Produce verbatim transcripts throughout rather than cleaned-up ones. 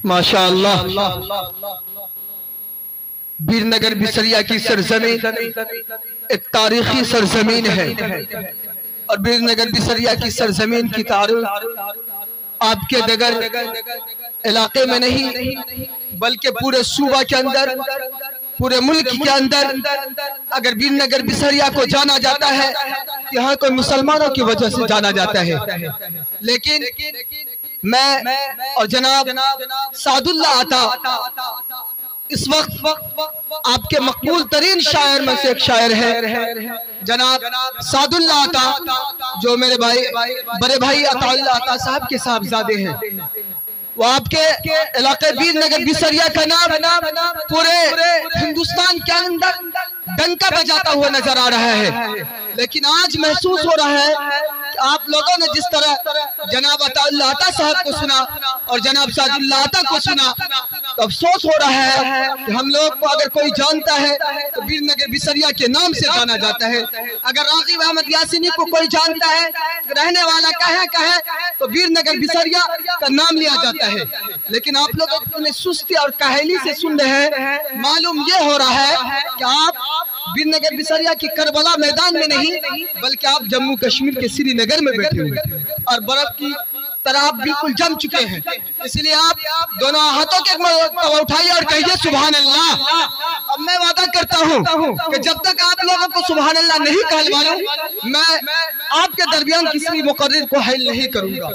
माशाअल्लाह बीरनगर बिसरिया की सरजमीन एक तारीखी सरजमीन है और बीरनगर बिसरिया की सरजमीन की तारीख आपके दगर इलाके में नहीं बल्कि पूरे सूबा के अंदर, पूरे मुल्क के अंदर अगर बीरनगर बिसरिया को जाना जाता है यहाँ को मुसलमानों की वजह से जाना जाता है। लेकिन मैं और जनाब सादुल्लाह आता इस वक्त आपके मकबूल तरीन शायर में से एक शायर है जनाब सादुल्लाह आता, जो मेरे भाई बड़े भाई अताउल्लाह आता साहब के साहबजादे हैं। वो आपके इलाके बीरनगर बिसरिया का नाम पूरे हिंदुस्तान के अंदर डंका बजाता हुआ नजर आ रहा है। लेकिन आज महसूस हो रहा है कि आप लोगों ने जिस तरह जनाब अताउल्लाह आता साहब को सुना और जनाब सादुल्लाह आता को सुना तो अफसोस हो रहा है कि हम लोग को अगर कोई जानता है तो बीरनगर बिसरिया के नाम से जाना जाता है। अगर रागिब अहमद यासीनी को कोई जानता है रहने वाला कहे कहे तो बीरनगर बिसरिया का नाम लिया जाता है। लेकिन आप लोग अपने सुस्ती और काहली से सुन रहे हैं। मालूम ये हो रहा है कि आप बीरनगर बिसरिया की करबला मैदान में नहीं बल्कि आप जम्मू कश्मीर के श्रीनगर में बैठे हुए और बर्फ की तरह आप बिल्कुल जम चुके हैं। इसलिए आप दोनों हाथों के उठाइए और कहिए सुभान अल्लाह। अब मैं वादा करता हूँ कि जब तक आप लोगों को सुभान अल्लाह नहीं कहलवाऊं मैं आपके दरमियान किसी मुकर्रिर को हाइल नहीं करूंगा।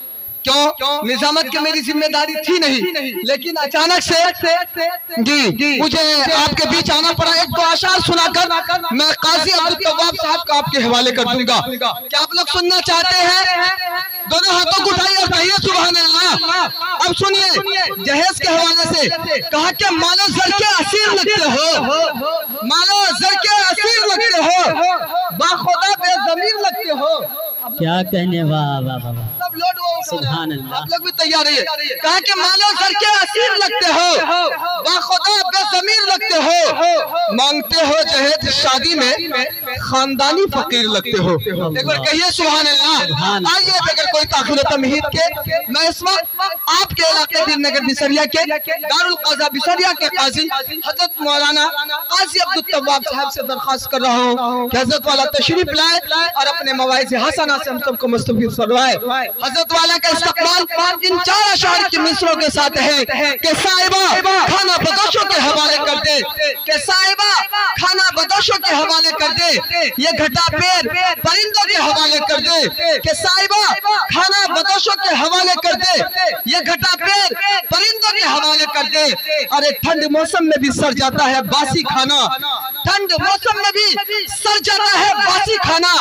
क्यों? निजामत की मेरी जिम्मेदारी थी नहीं, लेकिन अचानक से जी मुझे आपके बीच आना पड़ा। एक दो आशार सुनाकर मैं काजी अब्दुल तव्वाब साहब का आपके हवाले कर दूंगा। क्या आप लोग सुनना चाहते हैं? दोनों हाथों को उठाइए और कहिए सुभान अल्लाह। अब सुनिए जहेज के हवाले से कहा कि मानो जर के असीर लगते हो, मानो जर के असीर लगते हो, बाखुदा बेज़मीर लगते हो। क्या कहने वाह वाह वाह सब लोग सुभान अल्लाह। आप लोग भी तैयार रहिए। कहा कि मानो सर के असीर लगते हो, बाखुदा बेज़मीर लगते हो, मांगते हो जहेज शादी में खानदानी फकीर लगते हो। एक बार कहिए सुभान अल्लाह। आइए बगैर कोई ताखीर तमहीद के मैं इस वक्त आपके इलाके बीरनगर बिसरिया के दारुल क़ज़ा बिसरिया के काजी हजरत मौलाना काजी अब्दुल तव्वाब साहब से दरख्वास्त कर रहा हूँ कि हजरत वाला तशरीफ लाए और अपने मवाइज़ हसना से हम सबको मुस्तफ़ीद फरमाए। हजरत वाला का इस्तक़बाल इन चार अशार की मिसरों के साथ है कि साहिबा खाना बदोशों के हवाले कर दे, कि साहिबा खाना बदोशों के हवाले कर दे, ये घटा पेड़ परिंदों के हवाले कर दे, कि साहिबा खाना बदोशों के हवाले कर दे, ये घटा पेड़ परिंदों के हवाले कर दे। अरे ठंड मौसम में भी सर जाता है बासी खाना, ठंड मौसम में भी सर जाता है बासी खाना,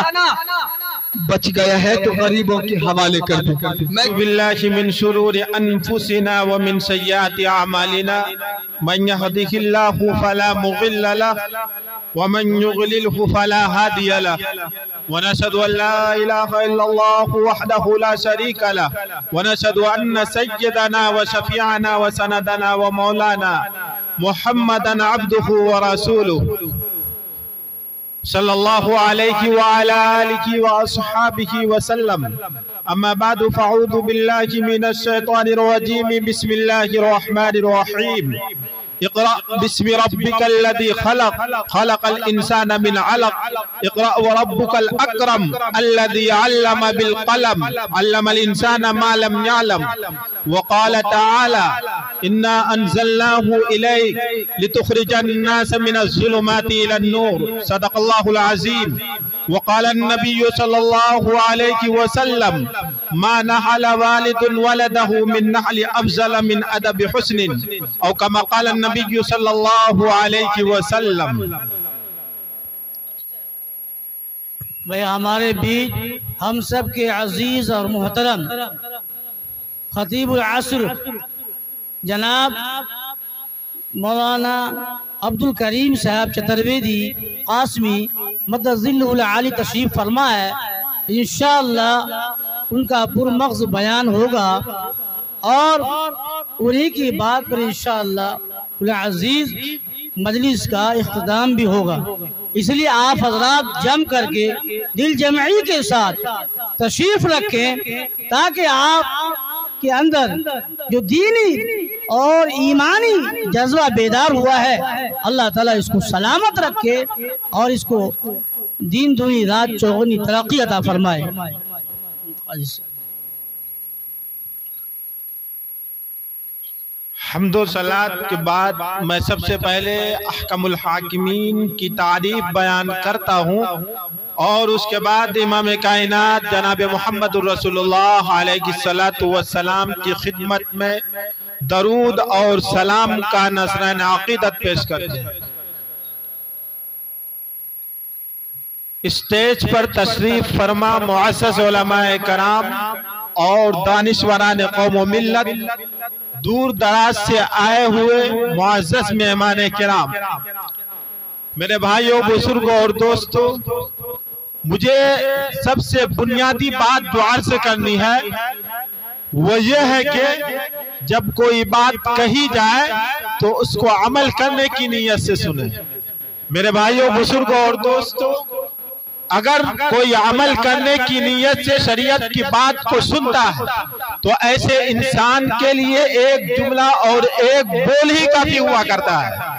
बच गया है तो गरीबों के हवाले कर दे। मैं बिल्लाहि मिन शुरूरि अनफुसिना व मिन सय्याति अमालिना मन यहदिहिल्लाहु फला मुदिल्ल लहु व मन युद्लिलहु फला हादिय लहु व नशहदु अन ला इलाहा इल्लल्लाह वहदहु ला शरीका लहु व नशहदु अन्न सय्यदना व शफीअना व सनदना व मौलाना मुहम्मदन अब्दुहु व रसूलुहु सल्लल्लाहु अलैहि व अला आलिहि व अस्हाबिहि व सल्लम। अम्मा बादु फअऊदु बिल्लाहि मिनश शैतानिर रजीम। बिस्मिल्लाहिर रहमानिर रहीम। इक़रा बिस्मि रब्बिकल लज़ी खलक़ खलक़ल इंसाना मिन अलक़ इक़रा व रब्बुकल अकरम अल्लज़ी अल्लम बिल क़लम अल्लमल इंसाना मा लम यअलम। व क़ाल तआला इन्ना अंज़लनाहु इलैक लितुख़रिजन नास मिनज़ ज़ुलुमाति इलन नूर। सदक़ल्लाहुल अज़ीम। व क़ाल अन्नबिय्यु सल्लल्लाहु अलैहि व सल्लम मा नहल वालिदुन वलदहु मिन नहल अफ़ज़ल मिन अदबि हुस्निन औ कमा क़ाल अन्नबिय्यु सल्लल्लाहु अलैहि व सल्लम। भाई हमारे बीच हम सब के अजीज और मोहतरम खतीबुल असर जनाब मौलाना अब्दुल करीम साहब चतुर्वेदी कासमी मद्दज़िल्लुहुल आली तशरीफ़ फरमा है। इंशाअल्लाह उनका पुरमग़्ज़ बयान होगा और उन्हीं की बात पर इंशाअल्लाह अज़ीज़ मजलिस का इख्तिताम भी होगा। इसलिए आप हजरात जम करके दिल जमई के साथ तशरीफ रखें ताकि आप के अंदर जो दीनी और ईमानी जज्बा बेदार हुआ है, अल्लाह ताला इसको सलामत रखे और इसको दीन दुनी रात चौगुनी तरक्की अता फरमाए। हम्दो सलात के बाद मैं सबसे पहले अहकमुल हाकिमीन की तारीफ बयान करता हूँ और उसके बाद इमाम कायनात जनाब मोहम्मद रसूलुल्लाह अलैहिस्सलातु वस्सलाम की खिदमत में दरूद और सलाम का नज़रान अक़ीदत पेश करते हैं। स्टेज पर तशरीफ फरमा मुअस्सस उलमाए कराम और दानिशवरान कौम व मिल्लत, दूर दराज से आए हुए मुअज़्ज़ज़ मेहमान किराम, मेरे भाइयों बुजुर्गों और दोस्तों, मुझे सबसे बुनियादी बात जो अर्ज़ करनी है वो ये है कि जब कोई बात कही जाए तो उसको अमल करने की नीयत से सुने। मेरे भाइयों बुजुर्गों और दोस्तों, अगर कोई अमल करने की नीयत से शरीयत की बात को सुनता है तो ऐसे इंसान के लिए एक जुमला और एक बोल ही काफी हुआ करता है।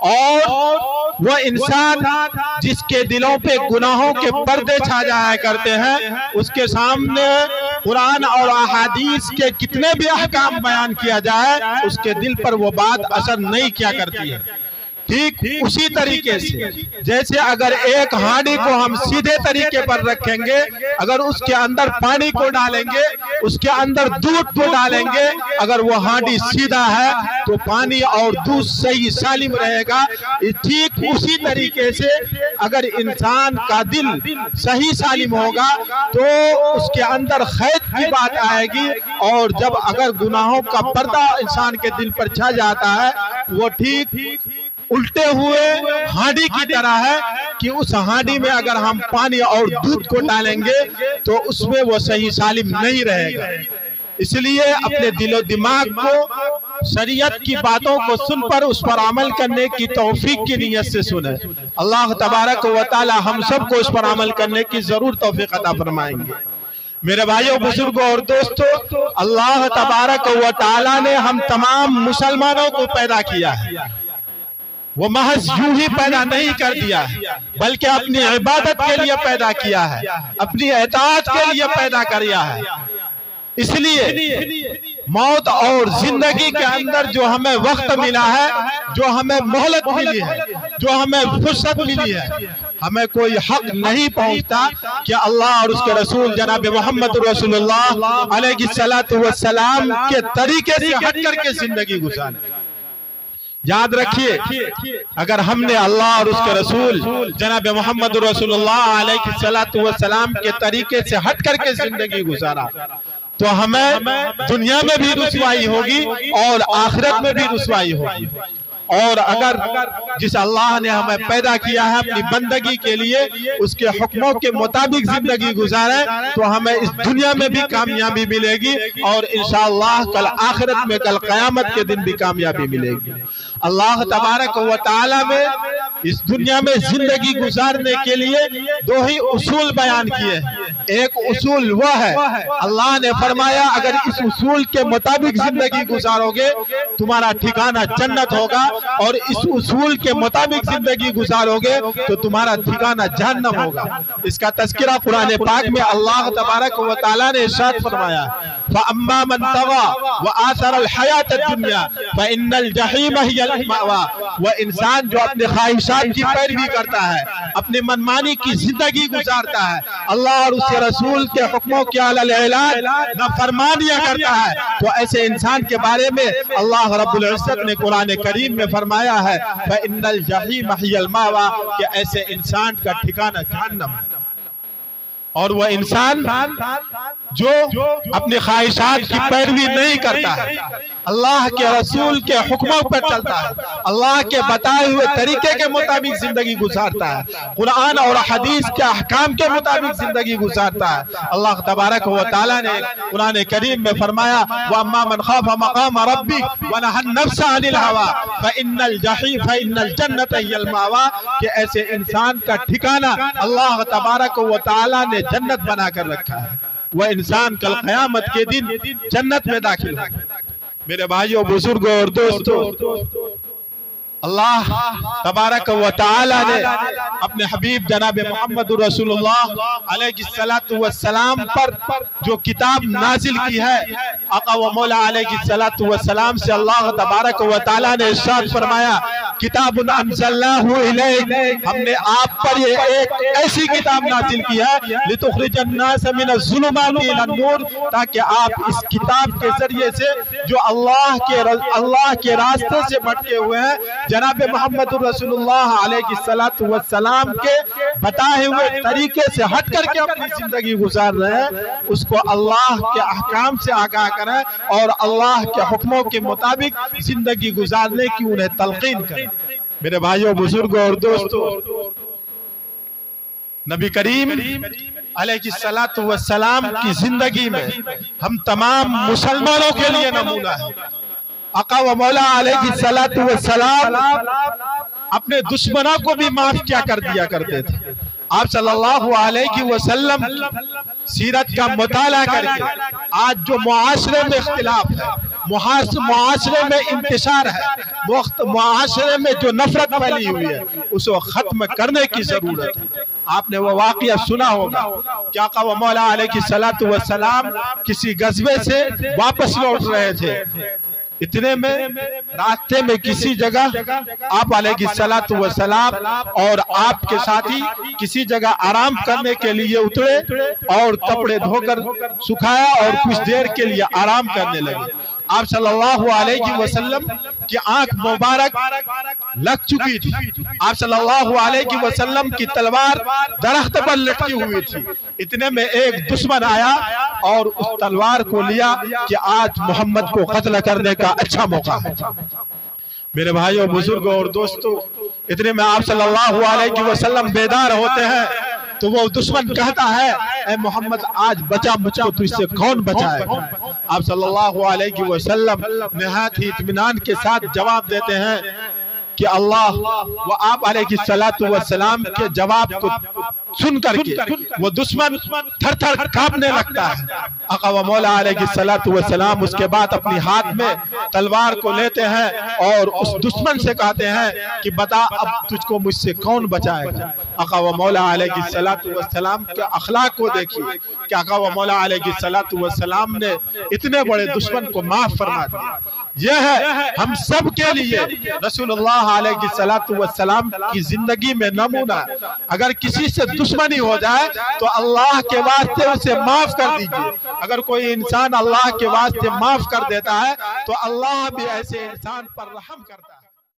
और वह इंसान जिसके दिलों पे गुनाहों के पर्दे छा जाया करते हैं, उसके सामने कुरान और अहादीस के कितने भी अहकाम बयान किया जाए, उसके दिल पर वो बात असर नहीं किया करती है। ठीक उसी तरीके से जैसे अगर एक हांडी को हम सीधे तरीके पर रखेंगे, अगर उसके अंदर पानी को डालेंगे, उसके अंदर दूध को डालेंगे, अगर वो हांडी सीधा है तो पानी और दूध सही सालिम रहेगा। ठीक उसी तरीके से अगर इंसान का दिल सही सालिम होगा तो उसके अंदर खैर की बात आएगी। और जब अगर गुनाहों का पर्दा इंसान के दिल पर छा जाता है, वो ठीक उल्टे हुए हांडी की तरह है कि उस हांडी में अगर हम पानी और दूध को डालेंगे तो उसमें वो सही सालिम नहीं रहेगा। इसलिए अपने दिलो दिमाग को शरीयत की बातों को सुनकर उस पर अमल करने की तौफीक की नीयत से सुने। अल्लाह तबारक व तआला हम सबको उस पर अमल करने की जरूर तौफीक अता फरमाएंगे। मेरे भाइयों बुजुर्गों और दोस्तों, अल्लाह तबारक व तआला ने हम तमाम मुसलमानों को पैदा किया है। वो महज यूं ही पैदा नहीं कर दिया है, बल्कि अपनी इबादत के लिए पैदा किया है, अपनी इताअत के लिए पैदा किया है। इसलिए मौत और जिंदगी के अंदर जो हमें वक्त मिला है, जो हमें मोहलत मिली है, जो हमें फुर्सत मिली है, हमें कोई हक नहीं पहुंचता कि अल्लाह और उसके रसूल जनाब मोहम्मद रसूलुल्लाह अलैहिस्सलातु वस्सलाम के तरीके से हट करके जिंदगी गुजारे। याद रखिए, अगर हमने अल्लाह और उसके रसूल जनाब मोहम्मद रसूलुल्लाह अलैहिस्सलातु वस्सलाम के तरीके से हट करके जिंदगी गुजारा तो हमें दुनिया में भी रुसवाई होगी और आखिरत में भी रुसवाई होगी। और अगर जिस अल्लाह ने हमें पैदा किया है अपनी बंदगी के लिए, उसके हुक्मों के मुताबिक जिंदगी गुजारे तो हमें इस दुनिया में भी कामयाबी मिलेगी और इंशाअल्लाह कल आखिरत में, कल क़यामत के दिन भी कामयाबी मिलेगी। अल्लाह तबारक व तआला में इस दुनिया में जिंदगी गुजारने के लिए दो ही उसूल बयान किए हैं। एक उसूल वह है, अल्लाह ने फरमाया अगर इस उसूल के मुताबिक जिंदगी गुजारोगे तुम्हारा ठिकाना जन्नत होगा, और इस उसूल के मुताबिक जिंदगी गुजारोगे तो तुम्हारा ठिकाना जहन्नम होगा। इसका तज़किरा कुरान पाक में अल्लाह तबारक व तआला ने इरशाद फरमाया, फअम्मा मन तग़ा व आसर अल हयात दुनिया फइन्नल जहीम हियल मअवा। वह इंसान जो अपने ख्वाहिशात की पैरवी करता है, अपनी मनमानी की जिंदगी गुजारता है, अल्लाह और उसके रसूल के हुक्मों के अलल ऐलान नाफरमानियां करता है, तो ऐसे इंसान के बारे में अल्लाह रब्बुल इज्जत ने कुरान करीम में फरमाया है फइन्नल जहीम हियल मअवा, कि ऐसे इंसान का ठिकाना जहन्नम। और वह इंसान जो अपनी ख्वाहिशात की पैरवी नहीं करता है, अल्लाह के रसूल के हुक्मों पर चलता है, अल्लाह के बताए हुए तरीके के मुताबिक जिंदगी गुजारता है, कुरान और हदीस के अहकाम के मुताबिक जिंदगी गुजारता है। अल्लाह तबारक व तआला ने कुरान करीम में फरमाया, वअम्मा मन खाफ़ मक़ाम रब्बी व नहा नफ्स अनिल हवा फ़इन्नल जहीम फ़इन्नल जन्नत हियल मअवा, कि ऐसे इंसान का ठिकाना अल्लाह तबारक व तआला ने जन्नत बना कर रखा है। वह इंसान कल क़यामत के दिन जन्नत में दाखिल होगा। मेरे भाइयों, बुजुर्गों और दोस्तों, अल्लाह तबारक व तआला ने अपने हबीब जनाब मोहम्मद रसूलुल्लाह अलैहिस्सलातु वस्सलाम पर जो किताब नाजिल की है, आका व मौला अलैहिस्सलातु वस्सलाम से अल्लाह तबारक व तआला ने इरशाद फरमाया, किताबुन अंज़लनाहु इलैक, हमने आप पर ये एक ऐसी किताब नाजिल की है लितुखरिजन नास मिनज़्ज़ुलुमाति इलन-नूर, ताकि आप इस किताब के जरिए से जो अल्लाह के अल्लाह के रास्ते से भटके हुए हैं, जनाब मोहम्मद रसूलुल्लाह अलैहिस्सलातु वस्सलाम के बताए हुए तरीके से हट करके अपनी जिंदगी गुजार रहे हैं, उसको अल्लाह के अहकाम से आगाह करें और अल्लाह के हुक्मों के मुताबिक जिंदगी गुजारने की उन्हें तलकीन करें। मेरे भाइयों, बुजुर्गों और दोस्तों, नबी करीम अलैहिस्सलातु वस्सलाम की जिंदगी में हम तमाम मुसलमानों के लिए नमूना है। आका व मौला अलैहिस्सलातु वस्सलाम अपने दुश्मनों को भी माफ क्या कर दिया करते थे। आप सल्लल्लाहु अलैहि वसल्लम सीरत का मुताला करके आज जो मुआशरे में इख्तिलाफ है, मुआशरे में इंतशार है, मुआशरे में जो नफरत फैली हुई है, उसको खत्म करने की जरूरत है। आपने वो वाकया सुना होगा कि आका व मौला अलैहिस्सलातु वस्सलाम किसी गज़वे से वापस लौट रहे थे। इतने में रास्ते में किसी जगह आप अलैहिस्सलातु वस्सलाम और आपके साथी किसी जगह आराम करने के लिए उतरे और कपड़े धोकर सुखाया और कुछ देर के लिए आराम करने लगे। आप सल्लल्लाहु अलैहि वसल्लम की आंख मुबारक लग चुकी थी। आप सल्लल्लाहु अलैहि वसल्लम की तलवार दरख्त पर लटकी हुई थी। इतने में एक दुश्मन आया और उस तलवार को लिया कि आज मोहम्मद को कत्ल करने का अच्छा मौका है। मेरे भाइयों, बुजुर्गों और दोस्तों, इतने में आप सल्लल्लाहु अलैहि वसल्लम बेदार होते हैं तो वो दुश्मन कहता है, ए मोहम्मद, आज बचा मुझको तो इससे कौन बचाएगा। आप सल्लल्लाहु अलैहि वसल्लम निहायत ही इत्मीनान के साथ जवाब देते हैं कि अल्लाह वो आप अलैहिस्सलातु वस्सलाम के जवाब को सुन करके वो दुश्मन थर थर कांपने लगता है। आका व मौला अलैहिस्सलातु वस्सलाम उसके बाद अपनी हाथ में तलवार को लेते हैं और उस दुश्मन से कहते हैं कि बता अब तुझको मुझसे कौन बचाएगा। आका व मौला अलैहिस्सलातु वस्सलाम के अखलाक को देखिए कि आका व मौला अलैहिस्सलातु वस्सलाम ने इतने बड़े दुश्मन को माफ फरमा दिया। यह है हम सब के लिए रसूलुल्लाह अलैहिस्सलातु वस्सलाम की जिंदगी में नमूना। अगर किसी से दुश्मनी हो जाए तो अल्लाह के वास्ते उसे माफ कर दीजिए। अगर कोई इंसान अल्लाह के वास्ते माफ कर देता है तो अल्लाह भी ऐसे इंसान पर रहम करता है।